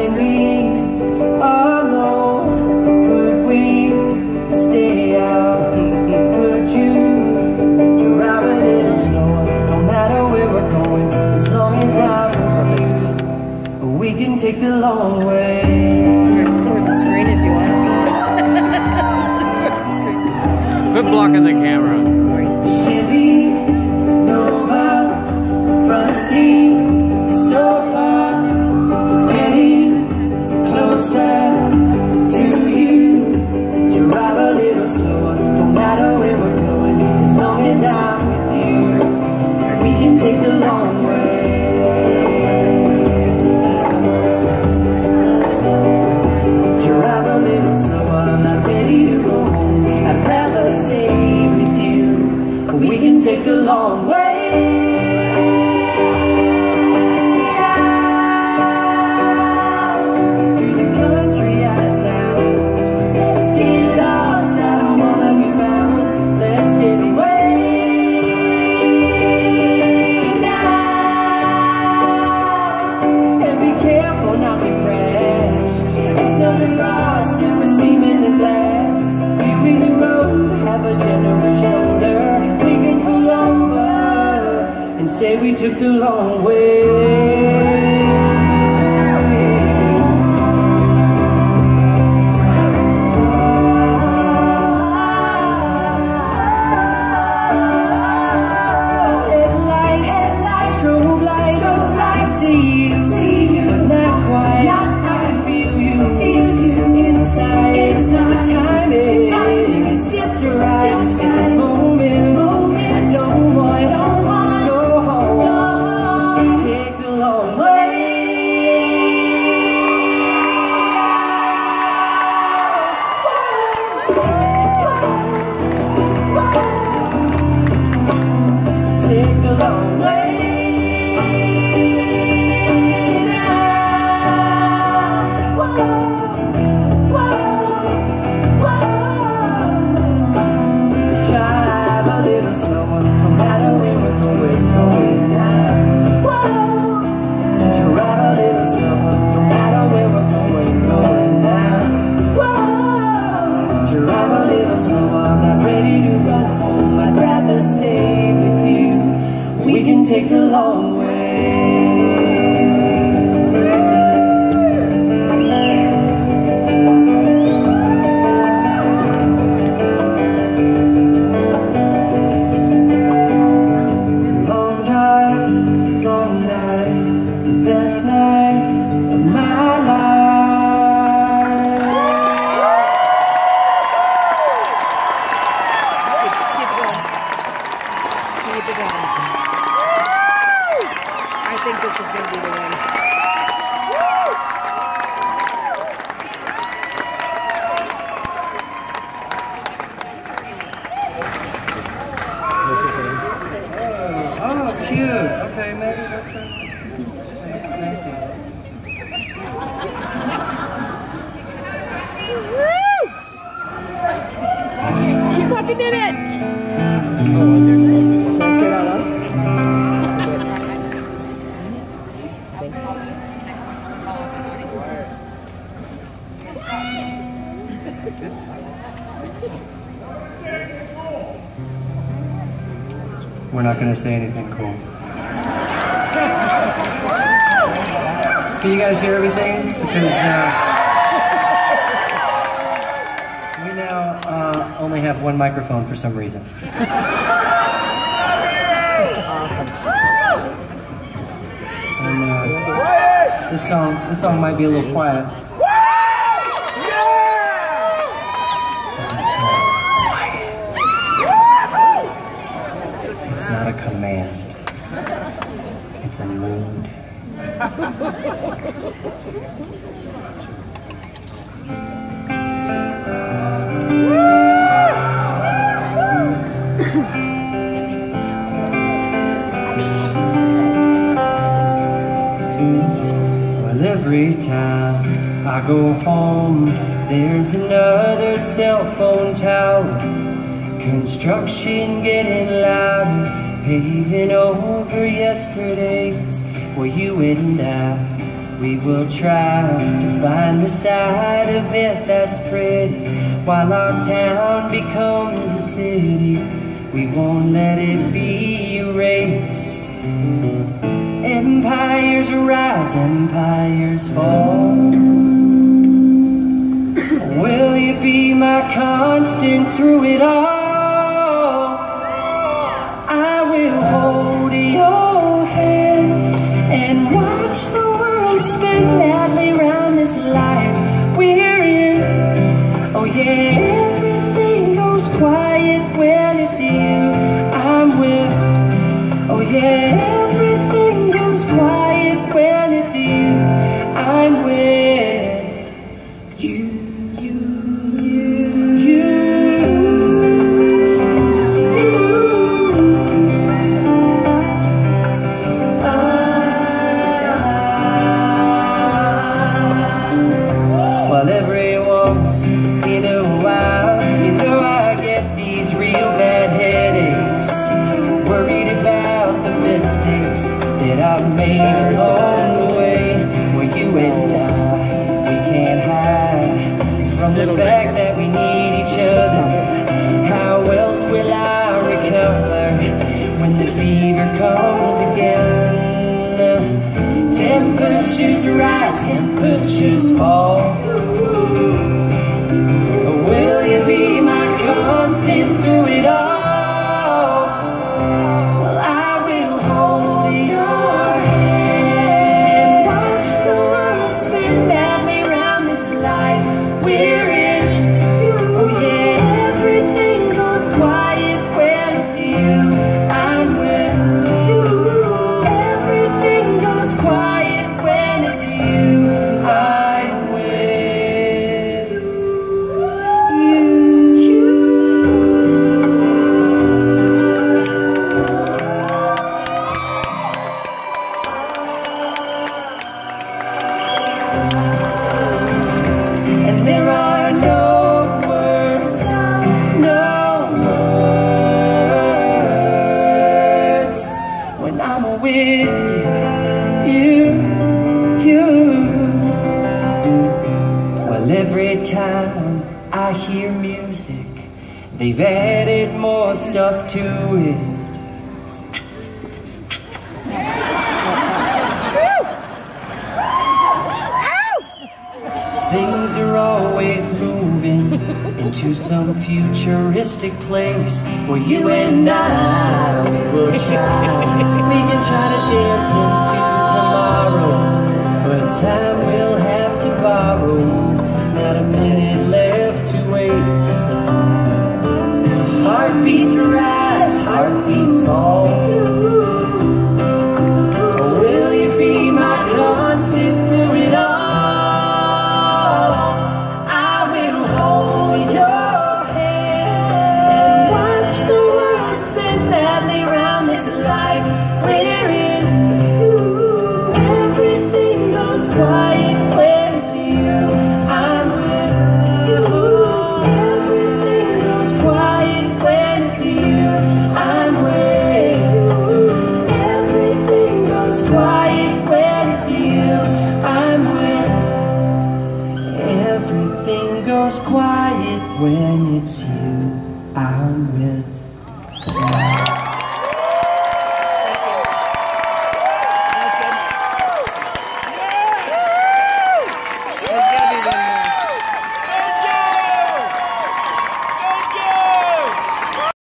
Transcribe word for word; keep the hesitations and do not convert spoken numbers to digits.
when we alone, could we stay out? Could you drive a little slower? Don't matter where we're going, as long as I'm with you. We can take the long way. Record the screen if you want. Quit blocking the camera. Chevy Nova, front seat, so far, getting closer to you. Drive a little slower, don't matter where we're going, as long as I'm with you. We can take the long way. Drive a little slower, I'm not ready to go home. I'd rather stay with you. We can take the long way. To the country, out of town. Let's get lost, I don't wanna be found. Let's get away now. And be careful not to crash. There's nothing lost and we're steaming the blast. You in the road, have a generous shoulder. We can pull over and say we took the long way. Take the long way. Long drive, long night, the best night of my life. Keep going. Keep it going. I think this is going to be the win. This is it. Oh, cute. Okay, maybe that's right. Thank you. You fucking did it! We're not going to say anything cool. Can you guys hear everything? Because uh, we now uh, only have one microphone for some reason. Awesome. And uh, this song, this song might be a little quiet. It's not a command, it's a mood. Well, every time I go home, there's another cell phone tower. Construction getting louder, paving over yesterday's. Well, you and I We will try to find the side of it that's pretty. While our town becomes a city, we won't let it be erased. Empires rise, empires fall. Will you be my constant through it all? I will hold your hand and watch the world spin madly round this life we're in. Oh yeah, everything goes quiet when it's you I'm with. Oh yeah, everything goes quiet when it's you I'm with. You, you, you, you, you. Ah. Well, every once in a while, you know I get these real bad headaches, worried about the mistakes that I've made along the way. Well, you and I, we can't hide from the fact that we need each other. How else will I recover when the fever comes again? Temperatures rise, temperatures fall. Will you be my constant through it all? Well, I will hold your hand and watch the world spin madly round this life we're in. Oh yeah, everything goes quiet when it's you I'm with. Everything goes quiet when it's you I'm with. You, you. And there are no words, no words when I'm with you, you, you. Well, every time I hear music, they've added more stuff to it. Things are always moving into some futuristic place where you and I, we will try. We can try to dance into tomorrow, but time we'll have to borrow. Not a minute left to waste. Heartbeats rise, heartbeats fall. Will you be my constant through it all? We're in. Ooh, everything goes quiet when it's you I'm with. Ooh, everything goes quiet when it's you I'm with. Ooh, everything goes quiet when it's you I'm with. Everything goes quiet when it's you I'm with.